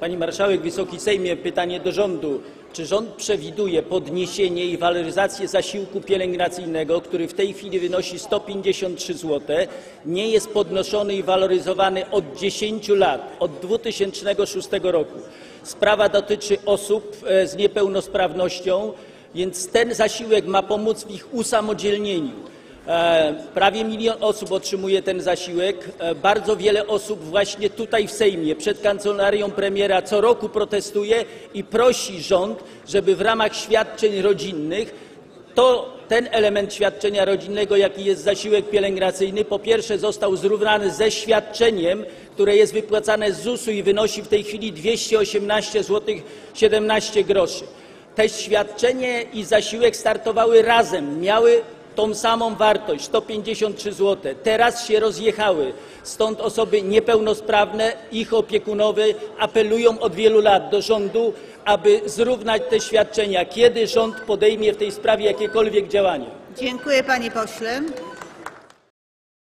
Pani Marszałek, Wysoki Sejmie, pytanie do rządu. Czy rząd przewiduje podniesienie i waloryzację zasiłku pielęgnacyjnego, który w tej chwili wynosi 153 zł, nie jest podnoszony i waloryzowany od 10 lat, od 2006 roku? Sprawa dotyczy osób z niepełnosprawnością, więc ten zasiłek ma pomóc w ich usamodzielnieniu. Prawie 1 milion osób otrzymuje ten zasiłek. Bardzo wiele osób właśnie tutaj w Sejmie, przed kancelarią premiera co roku protestuje i prosi rząd, żeby w ramach świadczeń rodzinnych ten element świadczenia rodzinnego, jaki jest zasiłek pielęgnacyjny, po pierwsze został zrównany ze świadczeniem, które jest wypłacane z ZUS-u i wynosi w tej chwili 218 zł 17 groszy. Te świadczenie i zasiłek startowały razem, miały tą samą wartość, 153 zł. Teraz się rozjechały. Stąd osoby niepełnosprawne, ich opiekunowie apelują od wielu lat do rządu, aby zrównać te świadczenia. Kiedy rząd podejmie w tej sprawie jakiekolwiek działania? Dziękuję, panie pośle.